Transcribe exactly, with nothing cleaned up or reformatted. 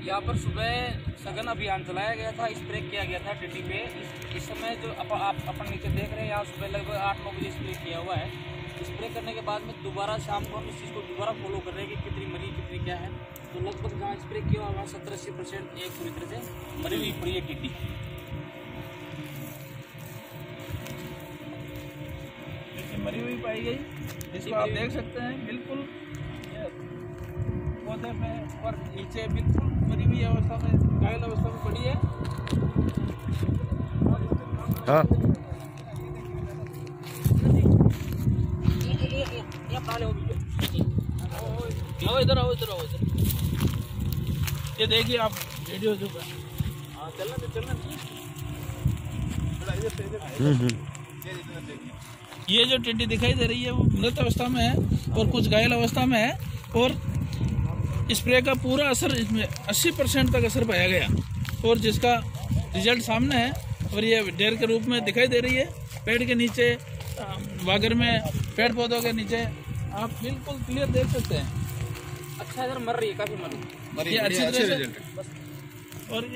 यहाँ पर सुबह सघन अभियान चलाया गया था, स्प्रे किया गया था टिड्डी पे। इस, इस समय जो अप, आप अपन नीचे देख रहे हैं, यहाँ सुबह लगभग आठ नौ बजे स्प्रे किया हुआ है। स्प्रे करने के बाद में दोबारा शाम को हम इस चीज़ को दोबारा फॉलो कर रहे हैं कि कितनी मरी कितनी क्या है। तो लगभग जहाँ स्प्रे किया हुआ वहाँ सत्तर अस्सी परसेंट एक पूरी तरह से मरी हुई पड़ी है टिड्डी। मरी हुई पाई गई, जिसको आप देख सकते हैं बिल्कुल पौधे में और नीचे बिल्कुल मरी हुई अवस्था में, घायल अवस्था में पड़ी है। हाँ आओ इधर आओ इधर आओ इधर, ये देखिए आप वीडियो जो हाँ चलना तो चलना ये जो टिड्डी दिखाई दे रही है वो मृत अवस्था में है और कुछ घायल अवस्था में है, और स्प्रे का पूरा असर इसमें अस्सी परसेंट तक असर पाया गया, और जिसका रिजल्ट सामने है। और ये ढेर के रूप में दिखाई दे रही है पेड़ के नीचे, बागर में पेड़ पौधों के नीचे आप बिल्कुल क्लियर देख सकते हैं। अच्छा इधर मर रही है, काफी मर रही है, ये अच्छी तरह से और